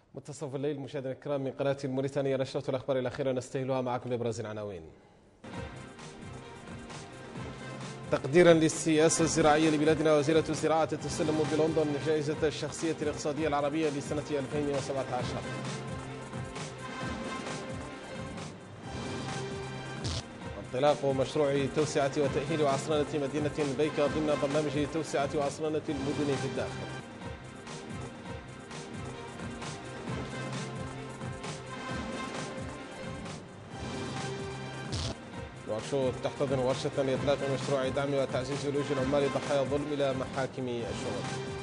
منتصف الليل مشاهدينا الكرام من قناة الموريتانية، نشرة الأخبار الأخيرة نستهلها معكم بأبرز العناوين. تقديرا للسياسة الزراعية لبلادنا، وزيرة الزراعة تسلم بلندن جائزة الشخصية الاقتصادية العربية لسنة 2017. انطلاق مشروع توسعة وتأهيل وعصرنة مدينة بيكا ضمن برنامج توسعة وعصرنة المدن في الداخل. نواكشوط تحتضن ورشة لإطلاق مشروع دعم وتعزيز ولوج العمال ضحايا الظلم إلى محاكم الشغل.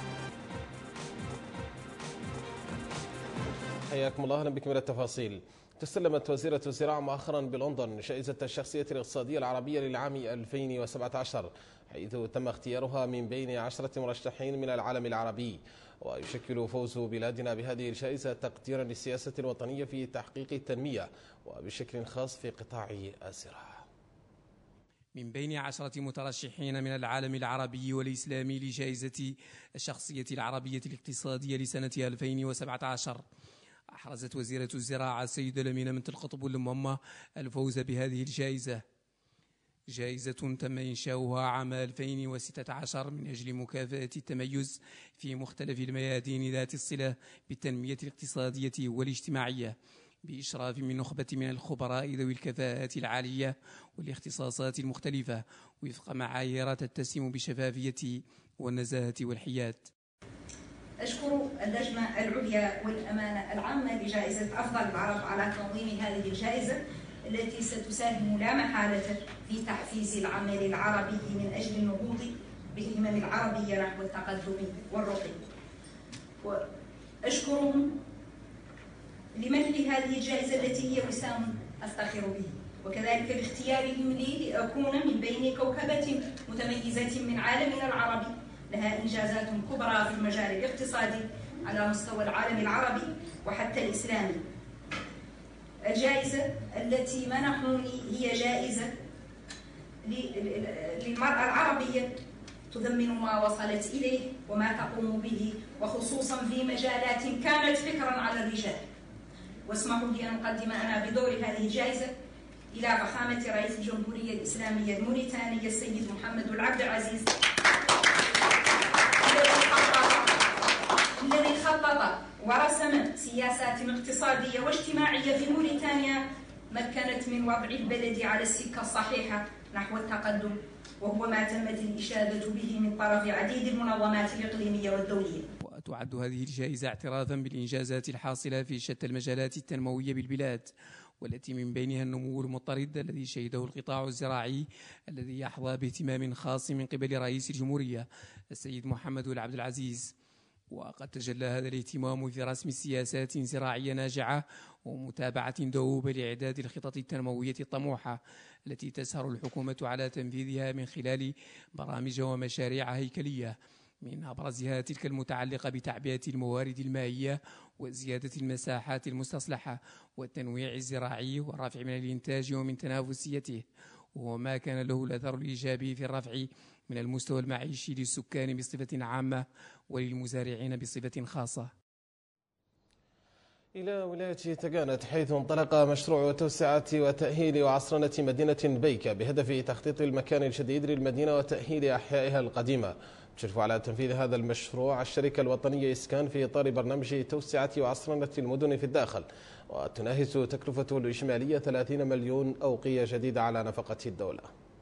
حياكم الله، أهلا بكم إلى التفاصيل. تسلمت وزيرة الزراعة مؤخرا بلندن جائزة الشخصية الاقتصادية العربية للعام 2017، حيث تم اختيارها من بين 10 مرشحين من العالم العربي. ويشكل فوز بلادنا بهذه الجائزة تقديرا للسياسة الوطنية في تحقيق التنمية وبشكل خاص في قطاع الزراعة. من بين 10 مترشحين من العالم العربي والإسلامي لجائزة الشخصية العربية الاقتصادية لسنة 2017، أحرزت وزيرة الزراعة السيدة لمينة بنت القطب المهمة الفوز بهذه الجائزة، جائزة تم إنشاؤها عام 2016 من أجل مكافأة التميز في مختلف الميادين ذات الصلة بالتنمية الاقتصادية والاجتماعية، بإشراف من نخبة من الخبراء ذوي الكفاءات العالية والاختصاصات المختلفة وفق معايير تتسم بالشفافية والنزاهة والحياد. أشكر اللجنة العليا والأمانة العامة لجائزة أفضل العرب على تنظيم هذه الجائزة التي ستساهم لا محالة في تحفيز العمل العربي من أجل النهوض بالهمم العربية نحو التقدم والرقي. وأشكرهم لمنح هذه الجائزة التي هي وسام أفتخر به، وكذلك لاختيارهم لي لأكون من بين كوكبة متميزة من عالمنا العربي لها إنجازات كبرى في المجال الاقتصادي على مستوى العالم العربي وحتى الإسلامي. الجائزة التي منحوني هي جائزة للمرأة العربية تضمن ما وصلت إليه وما تقوم به، وخصوصا في مجالات كانت فكرا على الرجال. واسمحوا لي أن أقدم أنا بدور هذه الجائزة إلى فخامة رئيس الجمهورية الإسلامية الموريتانية السيد محمد العبد العزيز، الذي خطط ورسم سياسات اقتصادية واجتماعية في موريتانيا مكنت من وضع البلد على السكة الصحيحة نحو التقدم، وهو ما تمت الإشادة به من طرف عديد المنظمات الإقليمية والدولية. وتعد هذه الجائزة اعترافا بالإنجازات الحاصلة في شتى المجالات التنموية بالبلاد، والتي من بينها النمو المضطرد الذي شهده القطاع الزراعي الذي يحظى باهتمام خاص من قبل رئيس الجمهورية السيد محمد العبد العزيز. وقد تجلى هذا الاهتمام في رسم سياسات زراعية ناجعة ومتابعة دؤوبة لإعداد الخطط التنموية الطموحة التي تسهر الحكومة على تنفيذها من خلال برامج ومشاريع هيكلية، من أبرزها تلك المتعلقة بتعبئة الموارد المائية وزيادة المساحات المستصلحة والتنويع الزراعي والرفع من الإنتاج ومن تنافسيته، وما كان له الأثر الإيجابي في الرفع من المستوى المعيشي للسكان بصفة عامة وللمزارعين بصفة خاصة. إلى ولاية تكانت، حيث انطلق مشروع توسعة وتأهيل وعصرنة مدينة بيكا بهدف تخطيط المكان الجديد للمدينة وتأهيل أحيائها القديمة. تشرف على تنفيذ هذا المشروع الشركة الوطنية إسكان في إطار برنامج توسعة وعصرنة المدن في الداخل، وتناهز تكلفته الإجمالية 30 مليون أوقية جديدة على نفقة الدولة.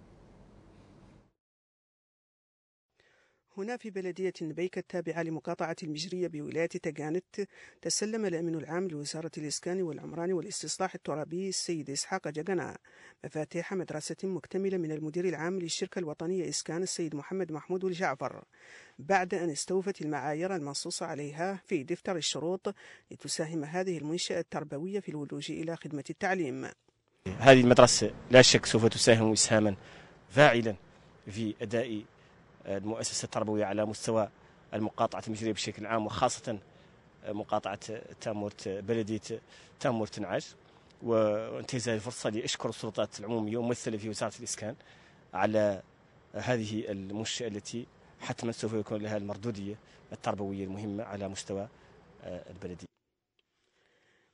هنا في بلدية بيكا التابعة لمقاطعة المجرية بولاية تكانت، تسلم الأمين العام لوزارة الإسكان والعمران والاستصلاح الترابي السيد إسحاق جقنا مفاتيح مدرسة مكتملة من المدير العام للشركة الوطنية إسكان السيد محمد محمود الجعفر، بعد أن استوفت المعايير المنصوص عليها في دفتر الشروط لتساهم هذه المنشأة التربوية في الولوج إلى خدمة التعليم. هذه المدرسة لا شك سوف تساهم إسهاما فاعلا في أداء المؤسسة التربوية على مستوى المقاطعة المجرية بشكل عام، وخاصة مقاطعة تامورت بلدية تامورت تنعاش. وانتهز هذه الفرصة لأشكر السلطات العمومية وممثلة في وزارة الإسكان على هذه المنشأة التي حتما سوف يكون لها المردودية التربوية المهمة على مستوى البلدية.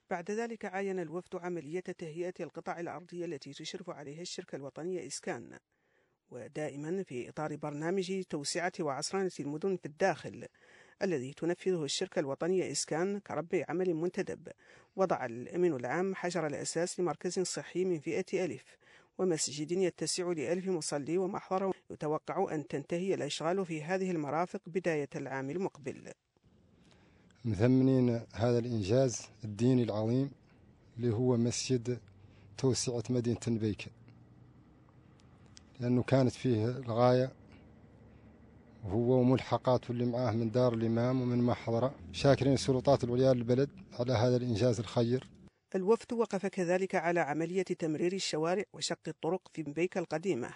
بعد ذلك عاين الوفد عملية تهيئة القطع الأرضية التي تشرف عليها الشركة الوطنية إسكان، ودائما في إطار برنامج توسعة وعصرنة المدن في الداخل الذي تنفذه الشركة الوطنية إسكان كرب عمل منتدب. وضع الأمين العام حجر الأساس لمركز صحي من فئة ألف ومسجد يتسع ل1000 مصلي ومحضر، يتوقع أن تنتهي الأشغال في هذه المرافق بداية العام المقبل. مثمنين هذا الإنجاز الديني العظيم اللي هو مسجد توسعة مدينة نبيكة، لأنه كانت فيه الغاية وهو وملحقاته اللي معاه من دار الإمام ومن محضرة. شاكرين السلطات العليا للبلد على هذا الإنجاز الخير. الوفد وقف كذلك على عملية تمرير الشوارع وشق الطرق في نبيكة القديمة.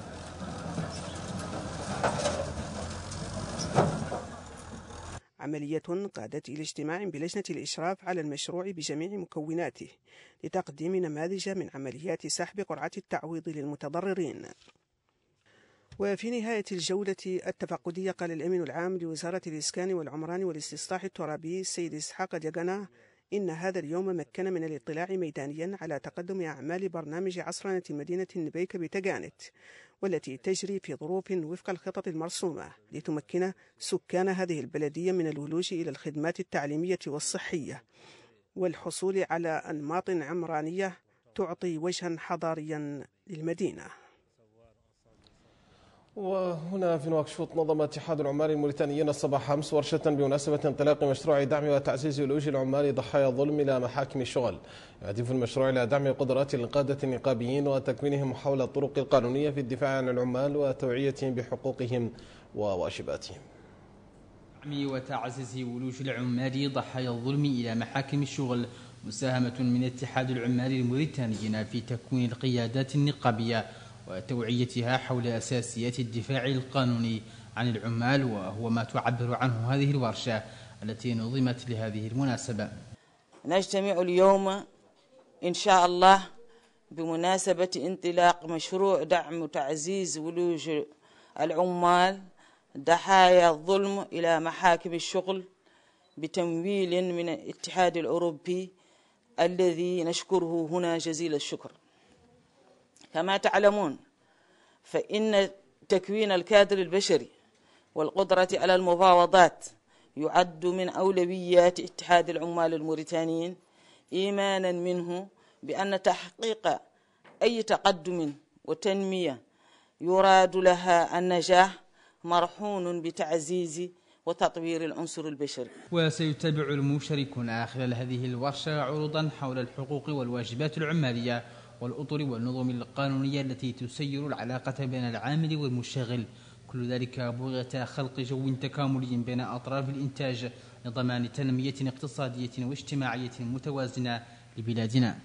عملية قادت إلى اجتماع بلجنة الإشراف على المشروع بجميع مكوناته لتقديم نماذج من عمليات سحب قرعة التعويض للمتضررين. وفي نهاية الجولة التفقدية قال الأمين العام لوزارة الإسكان والعمران والاستصلاح الترابي السيد إسحاق جغنا إن هذا اليوم مكن من الاطلاع ميدانيا على تقدم أعمال برنامج عصرنة مدينة نبيكة بتجانت، والتي تجري في ظروف وفق الخطط المرسومة لتمكن سكان هذه البلدية من الولوج إلى الخدمات التعليمية والصحية والحصول على أنماط عمرانية تعطي وجها حضاريا للمدينة. وهنا في نواكشوط نظم اتحاد العمال الموريتانيين الصباح أمس ورشة بمناسبة انطلاق مشروع دعم وتعزيز ولوج العمال ضحايا الظلم إلى محاكم الشغل. يهدف المشروع إلى دعم قدرات القادة النقابيين وتكوينهم حول الطرق القانونية في الدفاع عن العمال وتوعيتهم بحقوقهم وواجباتهم. دعم وتعزيز ولوج العمال ضحايا الظلم إلى محاكم الشغل مساهمة من اتحاد العمال الموريتانيين في تكوين القيادات النقابية وتوعيتها حول أساسيات الدفاع القانوني عن العمال، وهو ما تعبر عنه هذه الورشة التي نظمت لهذه المناسبة. نجتمع اليوم إن شاء الله بمناسبة انطلاق مشروع دعم وتعزيز ولوج العمال ضحايا الظلم إلى محاكم الشغل بتمويل من الاتحاد الأوروبي الذي نشكره هنا جزيل الشكر. كما تعلمون فإن تكوين الكادر البشري والقدرة على المفاوضات يعد من أولويات اتحاد العمال الموريتانيين، إيمانا منه بأن تحقيق أي تقدم وتنمية يراد لها النجاح مرهون بتعزيز وتطوير العنصر البشري. وسيتابع المشاركون خلال هذه الورشة عروضا حول الحقوق والواجبات العمالية والأطر والنظم القانونية التي تسير العلاقة بين العامل والمشغل، كل ذلك بغية خلق جو تكاملي بين أطراف الإنتاج لضمان تنمية اقتصادية واجتماعية متوازنة لبلادنا.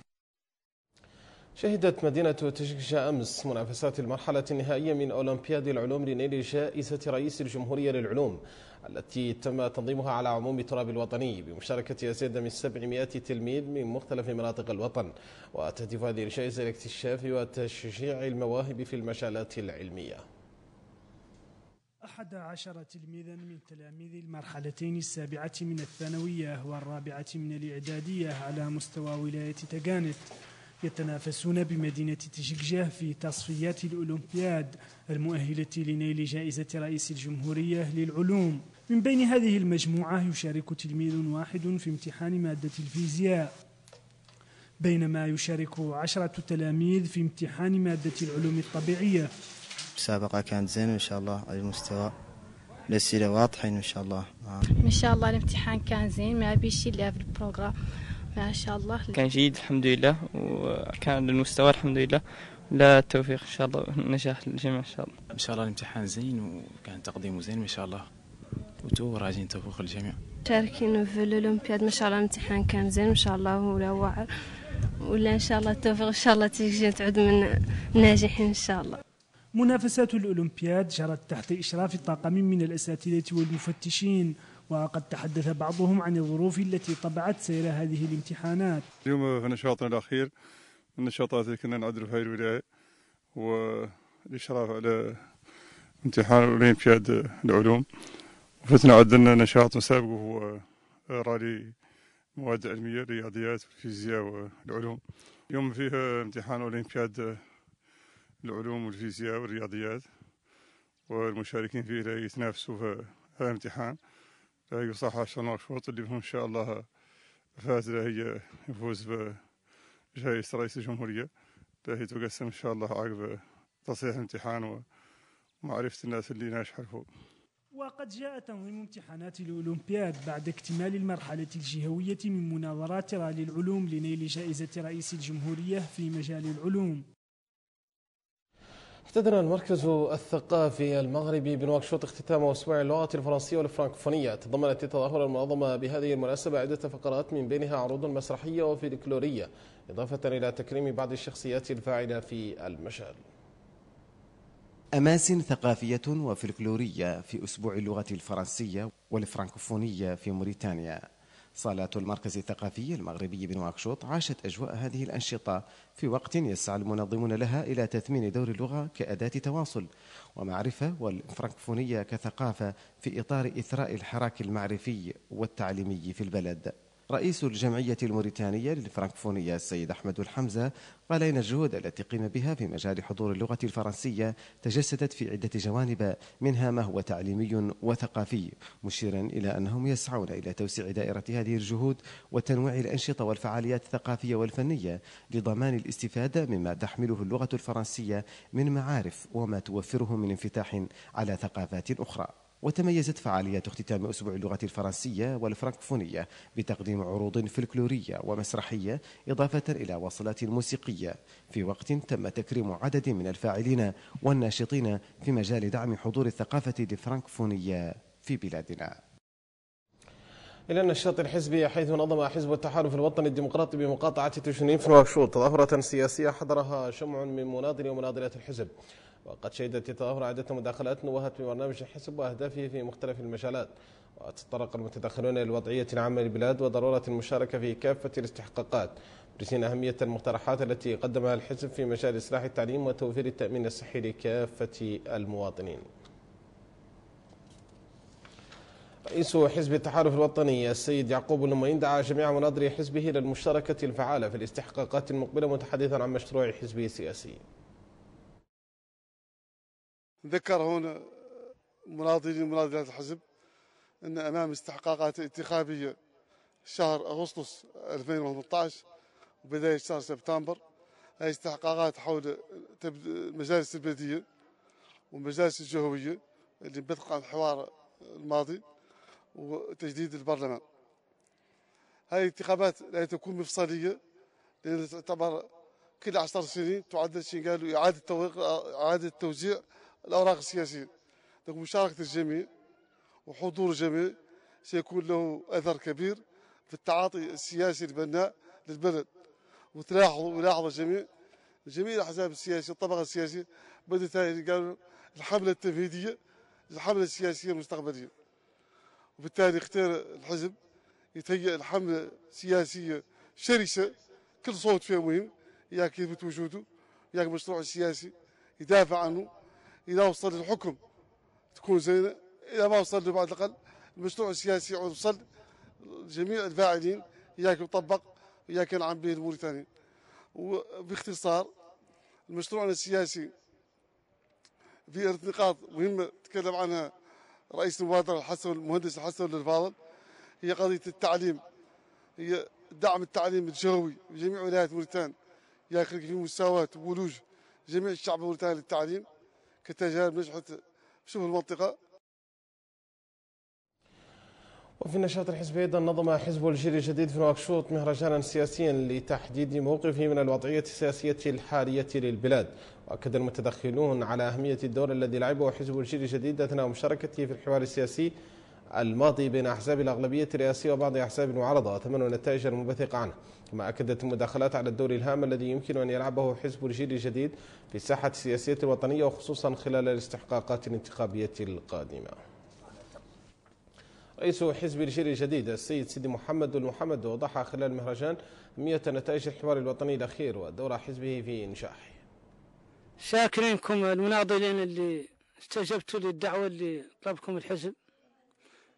شهدت مدينة تشكشا أمس منافسات المرحلة النهائية من أولمبياد العلوم لنيل جائزة رئيس الجمهورية للعلوم التي تم تنظيمها على عموم التراب الوطني بمشاركة يزيد من 700 تلميذ من مختلف مناطق الوطن، وتهدف هذه الجائزة لاكتشاف وتشجيع المواهب في المجالات العلمية. 11 تلميذا من تلاميذ المرحلتين السابعة من الثانوية والرابعة من الإعدادية على مستوى ولاية تجانت يتنافسون بمدينة تشكجة في تصفيات الأولمبياد المؤهلة لنيل جائزة رئيس الجمهورية للعلوم. من بين هذه المجموعة يشارك تلميذ واحد في امتحان مادة الفيزياء، بينما يشارك 10 تلاميذ في امتحان مادة العلوم الطبيعية. المسابقة كانت زينة إن شاء الله على المستوى، الأسئلة واضحين إن شاء الله. إن شاء الله الامتحان كان زين، ما بيش إلا في البروغرام ما شاء الله كان جيد الحمد لله، وكان المستوى الحمد لله، لا التوفيق إن شاء الله، نجاح للجميع إن شاء الله. إن شاء الله الامتحان زين وكان تقديمه زين ما شاء الله، وراجين توفيق الجميع. شاركين في الأولمبياد ما شاء الله، الامتحان كان زين ما شاء الله، ولا إن شاء الله التوفيق إن شاء الله تيجي تعود من الناجحين إن شاء الله. منافسات الأولمبياد جرت تحت إشراف طاقم من الأساتذة والمفتشين، وقد تحدث بعضهم عن الظروف التي طبعت سير هذه الامتحانات. اليوم في نشاطنا الأخير من النشاطات اللي كنا نعدل في هذه الولاية والإشراف على امتحان أولمبياد العلوم، وفتنا عدلنا نشاط مسابق هو رالي مواد علمية، الرياضيات والفيزياء والعلوم. اليوم فيه امتحان أولمبياد العلوم والفيزياء والرياضيات، والمشاركين فيه لا يتنافسوا في هذا الامتحان. لا يصح 10 نواكشوط اللي فيهم إن شاء الله فاز هي يفوز بجائزة رئيس الجمهورية، هي تقسم إن شاء الله عقب تصحيح الامتحان ومعرفة الناس اللي ناجحة فوق. وقد جاء تنظيم امتحانات الأولمبياد بعد اكتمال المرحلة الجهوية من مناظرات رالي العلوم لنيل جائزة رئيس الجمهورية في مجال العلوم. احتضن المركز الثقافي المغربي بنواكشوط اختتام أسبوع اللغة الفرنسية والفرنكفونية. تضمنت التظاهرة المنظمة بهذه المناسبة عدة فقرات من بينها عروض مسرحية وفلكلورية، إضافة إلى تكريم بعض الشخصيات الفاعلة في المجال. أماكن ثقافية وفلكلورية في أسبوع اللغة الفرنسية والفرنكفونية في موريتانيا. صالات المركز الثقافي المغربي بنواكشوط عاشت أجواء هذه الأنشطة في وقت يسعى المنظمون لها إلى تثمين دور اللغة كأداة تواصل ومعرفة، والفرنكفونية كثقافة في إطار إثراء الحراك المعرفي والتعليمي في البلد. رئيس الجمعية الموريتانية للفرنكفونية السيد أحمد الحمزة قال إن الجهود التي قيم بها في مجال حضور اللغة الفرنسية تجسدت في عدة جوانب، منها ما هو تعليمي وثقافي، مشيرا إلى أنهم يسعون إلى توسيع دائرة هذه الجهود وتنويع الأنشطة والفعاليات الثقافية والفنية لضمان الاستفادة مما تحمله اللغة الفرنسية من معارف وما توفره من انفتاح على ثقافات أخرى. وتميزت فعاليات اختتام أسبوع اللغة الفرنسية والفرنكفونية بتقديم عروض فلكلورية ومسرحية، إضافة إلى وصلات موسيقية، في وقت تم تكريم عدد من الفاعلين والناشطين في مجال دعم حضور الثقافة الفرنكفونية في بلادنا. إلى النشاط الحزبي، حيث نظم حزب التحالف الوطني الديمقراطي بمقاطعة تشنين في نواكشوط تظاهرة سياسية حضرها جمع من مناضلي ومناضلات الحزب. وقد شهدت التظاهرة عدة مداخلات نوهت ببرنامج الحزب وأهدافه في مختلف المجالات. وتطرق المتدخلون إلى الوضعية العامة للبلاد وضرورة المشاركة في كافة الاستحقاقات، برسين أهمية المقترحات التي قدمها الحزب في مجال إصلاح التعليم وتوفير التأمين الصحي لكافة المواطنين. رئيس حزب التحالف الوطني السيد يعقوب النمين دعا جميع مناضلي حزبه للمشاركة الفعالة في الاستحقاقات المقبلة، متحدثا عن مشروع حزبه السياسي. ذكر هنا مناضلات الحزب أن أمام استحقاقات انتخابية شهر أغسطس 2018 وبداية شهر سبتمبر. هذه استحقاقات حول المجالس البلدية والمجالس الجهوية اللي بتقع عن الحوار الماضي وتجديد البرلمان. هذه الانتخابات لا تكون مفصلية، لأن تعتبر كل 10 سنين تعد شيء قالوا إعادة توزيع الأوراق السياسية. مشاركة الجميع وحضور الجميع سيكون له أثر كبير في التعاطي السياسي البناء للبلد. ويلاحظ جميع الأحزاب السياسية الطبقة السياسية بدأت قالوا الحملة التمهيدية للحملة السياسية المستقبلية. وبالتالي اختار الحزب يتهيأ الحملة سياسية شرسة كل صوت فيها مهم، ياك يثبت وجوده، ياك مشروع السياسي يدافع عنه. إذا وصل للحكم تكون زينة، إذا ما وصل له بعد الأقل المشروع السياسي وصل جميع الفاعلين ياك يطبق وياك ينعم به الموريتاني. وباختصار المشروع السياسي في نقاط مهمة تكلم عنها رئيس المبادرة المهندس الحسن الفاضل، هي قضية التعليم، هي دعم التعليم الجهوي في جميع ولايات موريتانيا، يخلق في مساواة وولوج جميع الشعب الموريتاني للتعليم كتجارب نجحت في شبه المنطقة. وفي النشاط الحزبي أيضا نظم حزب الجيل الجديد في نواكشوط مهرجانا سياسيا لتحديد موقفه من الوضعية السياسية الحالية للبلاد. وأكد المتدخلون على أهمية الدور الذي لعبه حزب الجيل الجديد أثناء مشاركته في الحوار السياسي الماضي بين أحزاب الأغلبية الرئاسية وبعض أحزاب المعارضة، وثمنوا النتائج المنبثقة عنه. كما أكدت المداخلات على الدور الهام الذي يمكن أن يلعبه حزب الجيل الجديد في الساحة السياسية الوطنية، وخصوصا خلال الاستحقاقات الانتخابية القادمة. رئيس حزب الجيل الجديد السيد سيدي محمد المحمد وضح خلال المهرجان أهمية نتائج الحوار الوطني الأخير ودور حزبه في إنجاحه. شاكرينكم المناضلين اللي استجبتوا للدعوة اللي طلبكم الحزب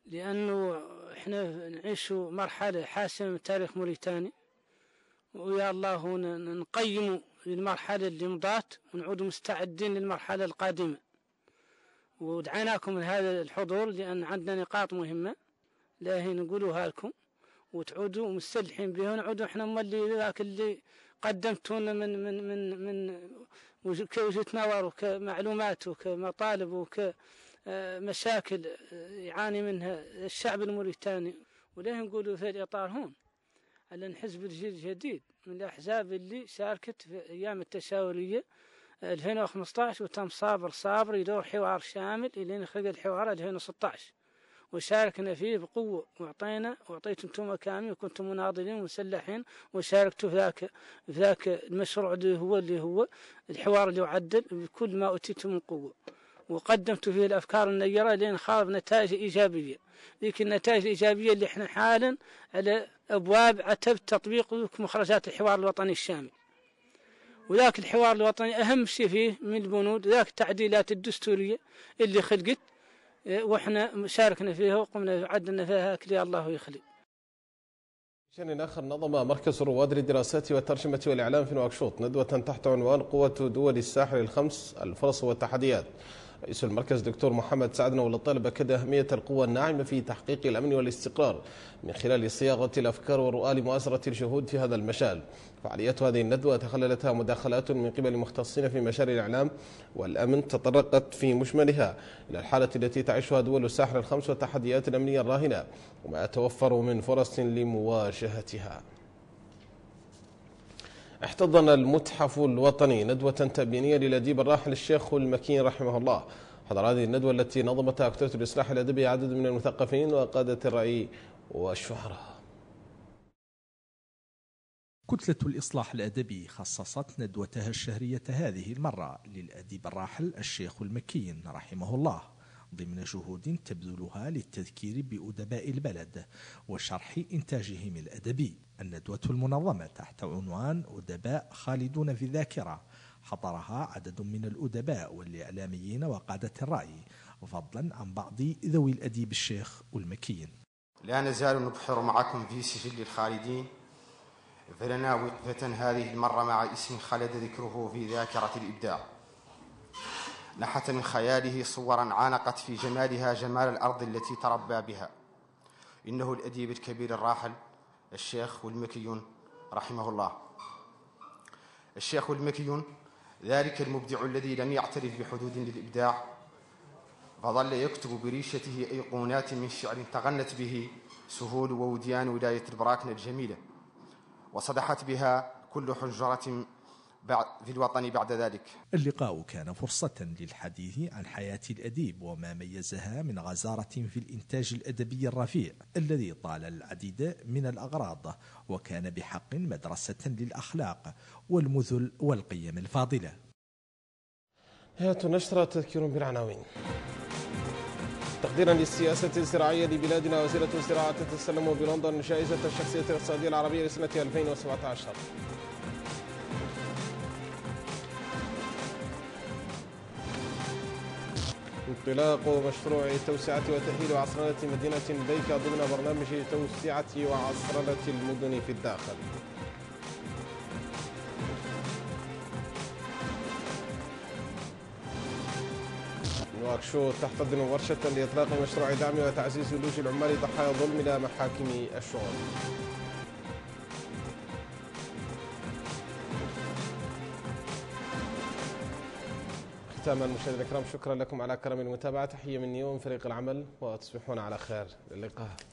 لأنه إحنا نعيش مرحلة حاسمة من تاريخ موريتانيا، ويا الله نقيم للمرحلة اللي مضات ونعود مستعدين للمرحلة القادمة. ودعيناكم لهذا الحضور لأن عندنا نقاط مهمة لا هي نقولوها لكم وتعودوا مستلحين بها، ونعودوا احنا مولي ذاك اللي قدمتونا من كوجهة نظر وكمعلومات وكمطالب وكمشاكل يعاني منها الشعب الموريتاني. وليه نقولوا في الإطار هون على أن حزب الجيل الجديد من الأحزاب اللي شاركت في أيام التشاورية 2015 وتم صابر يدور حوار شامل إلى نخرج الحوار 2016 وشاركنا فيه بقوة، وأعطيتم انتم مكامي وكنتم مناضلين ومسلحين وشاركتوا في ذاك المشروع اللي هو الحوار اللي يعدل بكل ما أوتيتم من قوة، وقدمتوا فيه الأفكار النيرة لين خاض نتائج إيجابية. ذيك النتائج الإيجابية اللي احنا حالا على أبواب عتب تطبيق مخرجات الحوار الوطني الشامل. وذاك الحوار الوطني أهم شيء فيه من البنود ذاك التعديلات الدستورية اللي خلقت وإحنا شاركنا فيها وقمنا عدلنا فيها كلي الله يخلي. بشأن آخر، نظم مركز رواد للدراسات والترجمة والإعلام في نواكشوط ندوة تحت عنوان قوة دول الساحل الخمس، الفرص والتحديات. رئيس المركز دكتور محمد سعد نول الطالب أكد أهمية القوة الناعمة في تحقيق الأمن والاستقرار من خلال صياغة الأفكار والرؤى لمؤازرة الجهود في هذا المجال. فعاليات هذه الندوة تخللتها مداخلات من قبل مختصين في مجال الإعلام والأمن تطرقت في مجملها إلى الحالة التي تعيشها دول الساحل الخمس والتحديات الأمنية الراهنة وما يتوفر من فرص لمواجهتها. احتضن المتحف الوطني ندوة تأبينية للأديب الراحل الشيخ المكين رحمه الله. حضر هذه الندوة التي نظمتها أكترة الإصلاح الأدبي عدد من المثقفين وقادة الرأي والشعراء. كتلة الإصلاح الأدبي خصصت ندوتها الشهرية هذه المرة للأديب الراحل الشيخ المكين رحمه الله ضمن جهود تبذلها للتذكير بأدباء البلد وشرح إنتاجهم الأدبي. الندوة المنظمة تحت عنوان أدباء خالدون في الذاكرة حضرها عدد من الأدباء والإعلاميين وقادة الرأي فضلا عن بعض ذوي الأديب الشيخ المكين. لا نزال نبحر معكم في سجل الخالدين، فلنا وقفة هذه المرة مع اسم خلد ذكره في ذاكرة الإبداع. نحت من خياله صورا عانقت في جمالها جمال الأرض التي تربى بها. إنه الأديب الكبير الراحل الشيخ المكيون رحمه الله. الشيخ المكيون ذلك المبدع الذي لم يعترف بحدود للإبداع، فظل يكتب بريشته أيقونات من شعر تغنت به سهول ووديان ولاية البراكنة الجميلة وصدحت بها كل حجرة في الوطن بعد ذلك. اللقاء كان فرصة للحديث عن حياة الأديب وما ميزها من غزارة في الإنتاج الأدبي الرفيع الذي طال العديد من الأغراض وكان بحق مدرسة للأخلاق والمثل والقيم الفاضلة. نهاية النشرة تذكير بالعناوين. تقديرا للسياسة الزراعية لبلادنا، وزيرة الزراعة تتسلم بلندن جائزة الشخصية الاقتصادية العربية لسنة 2017. انطلاق مشروع توسعة وتأهيل وعصرنة مدينة بيكا ضمن برنامج توسعة وعصرنة المدن في الداخل. نواكشوط تحتضن ورشة لإطلاق مشروع دعم وتعزيز ولوج العمال ضحايا الظلم إلى محاكم الشغل. ختاما مشاهدينا الكرام، شكرا لكم على كرم المتابعة. تحية مني ومن فريق العمل وتصبحون على خير. اللقاء.